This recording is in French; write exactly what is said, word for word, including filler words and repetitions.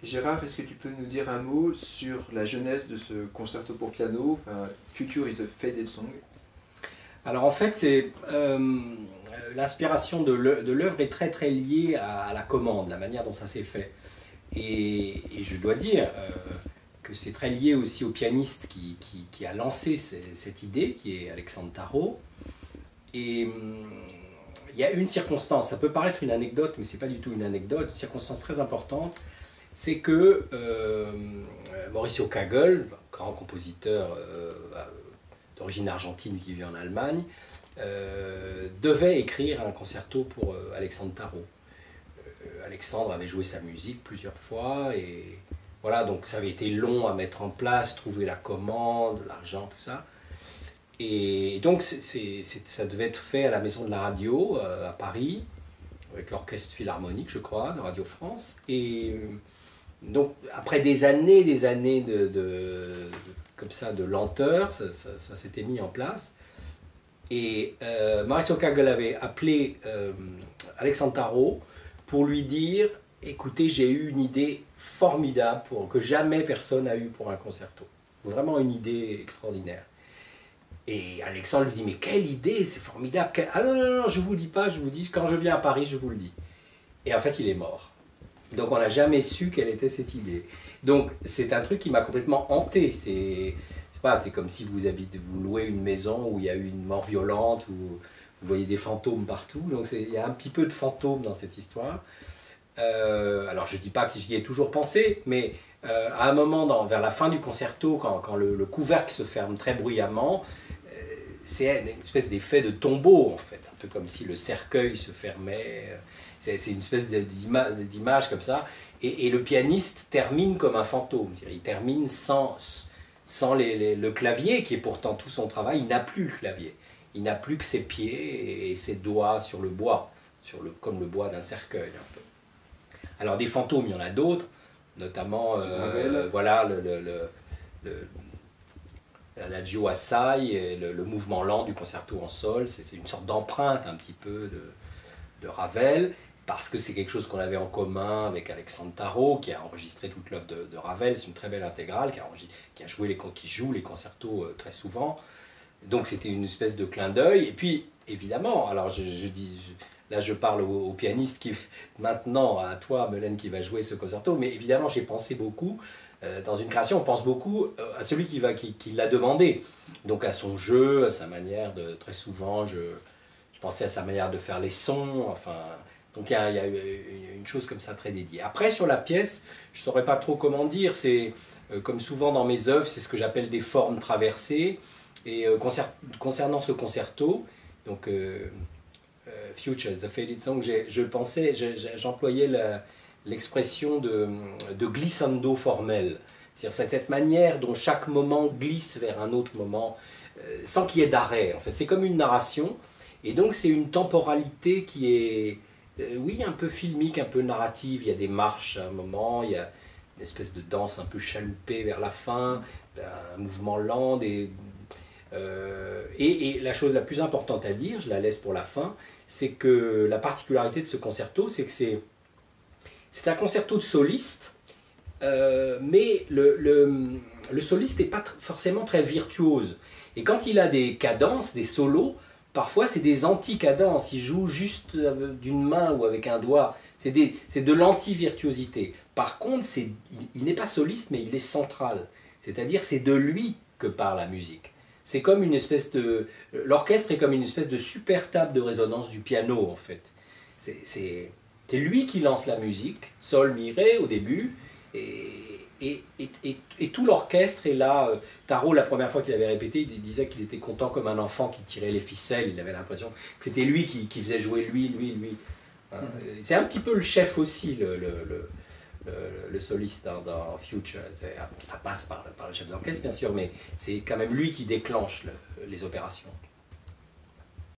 Gérard, est-ce que tu peux nous dire un mot sur la genèse de ce concerto pour piano, enfin, Culture is a Faded Song? Alors en fait, c'est euh, l'inspiration de l'œuvre est très très liée à, à la commande, la manière dont ça s'est fait. Et, et je dois dire euh, que c'est très lié aussi au pianiste qui, qui, qui a lancé cette idée, qui est Alexandre Tarot. Et hum, il y a une circonstance, ça peut paraître une anecdote, mais c'est pas du tout une anecdote, une circonstance très importante, c'est que euh, Mauricio Kagel, grand compositeur euh, d'origine argentine qui vit en Allemagne, euh, devait écrire un concerto pour euh, Alexandre Tarot. Euh, Alexandre avait joué sa musique plusieurs fois, et voilà, donc ça avait été long à mettre en place, trouver la commande, l'argent, tout ça. Et donc c'est, c'est, ça devait être fait à la Maison de la Radio, euh, à Paris, avec l'Orchestre Philharmonique, je crois, de Radio France. Et euh, donc après des années, des années de, de, de comme ça, de lenteur, ça, ça, ça s'était mis en place. Et euh, Mauricio Kagel avait appelé euh, Alexandre Tarot pour lui dire « Écoutez, j'ai eu une idée formidable pour, que jamais personne n'a eu pour un concerto. Vraiment une idée extraordinaire. » Et Alexandre lui dit « Mais quelle idée, c'est formidable. Quelle... Ah non, non, non, je ne vous le dis pas, je vous dis, quand je viens à Paris, je vous le dis. » Et en fait, il est mort. Donc on n'a jamais su quelle était cette idée. Donc c'est un truc qui m'a complètement hanté. C'est c'est comme si vous, habitez, vous louez une maison où il y a eu une mort violente, où vous voyez des fantômes partout. Donc il y a un petit peu de fantômes dans cette histoire. Euh, alors je ne dis pas que j'y ai toujours pensé, mais euh, à un moment, dans, vers la fin du concerto, quand, quand le, le couvercle se ferme très bruyamment, euh, c'est une espèce d'effet de tombeau en fait, un peu comme si le cercueil se fermait. C'est une espèce d'image comme ça. Et, et le pianiste termine comme un fantôme. Il termine sans, sans les, les, le clavier, qui est pourtant tout son travail. Il n'a plus le clavier. Il n'a plus que ses pieds et ses doigts sur le bois, sur le, comme le bois d'un cercueil. Un peu. Alors des fantômes, il y en a d'autres, notamment euh, voilà, le, le, le, le l'Adagio assai, le, le mouvement lent du concerto en sol. C'est une sorte d'empreinte un petit peu de, de Ravel, parce que c'est quelque chose qu'on avait en commun avec Alexandre Tarot, qui a enregistré toute l'œuvre de, de Ravel. C'est une très belle intégrale, qui, a qui, a joué les, qui joue les concertos euh, très souvent. Donc c'était une espèce de clin d'œil. Et puis, évidemment, alors je, je dis, je, là je parle au, au pianiste qui, maintenant, à toi, Melaine, qui va jouer ce concerto, mais évidemment, j'ai pensé beaucoup, euh, dans une création, on pense beaucoup euh, à celui qui, va, qui, qui l'a demandé. Donc à son jeu, à sa manière de, très souvent, je, je pensais à sa manière de faire les sons, enfin... Donc il y, a, il y a une chose comme ça très dédiée. Après, sur la pièce, je ne saurais pas trop comment dire, c'est euh, comme souvent dans mes œuvres, c'est ce que j'appelle des formes traversées. Et euh, concer concernant ce concerto, donc euh, euh, Future, The Faded Song, je pensais, j'employais l'expression de, de glissando formel. C'est-à-dire cette manière dont chaque moment glisse vers un autre moment, euh, sans qu'il y ait d'arrêt. En fait, c'est comme une narration, et donc c'est une temporalité qui est... Euh, oui, un peu filmique, un peu narrative. Il y a des marches à un moment, il y a une espèce de danse un peu chaloupée vers la fin, un mouvement lent. Des, euh, et, et la chose la plus importante à dire, je la laisse pour la fin, c'est que la particularité de ce concerto, c'est que c'est un concerto de soliste, euh, mais le, le, le soliste n'est pas forcément très virtuose. Et quand il a des cadences, des solos, parfois, c'est des anti-cadences, il joue juste d'une main ou avec un doigt, c'est de l'anti-virtuosité. Par contre, il, il n'est pas soliste, mais il est central, c'est-à-dire c'est de lui que part la musique. C'est comme une espèce de... L'orchestre est comme une espèce de super table de résonance du piano, en fait. C'est lui qui lance la musique, sol, mi, ré au début, et... Et, et, et, et tout l'orchestre est là. Tarot, la première fois qu'il avait répété, il disait qu'il était content comme un enfant qui tirait les ficelles. Il avait l'impression que c'était lui qui, qui faisait jouer lui, lui, lui. C'est un petit peu le chef aussi, le, le, le, le, le soliste dans, dans Future. Ça passe par, par le chef d'orchestre, bien sûr, mais c'est quand même lui qui déclenche le, les opérations.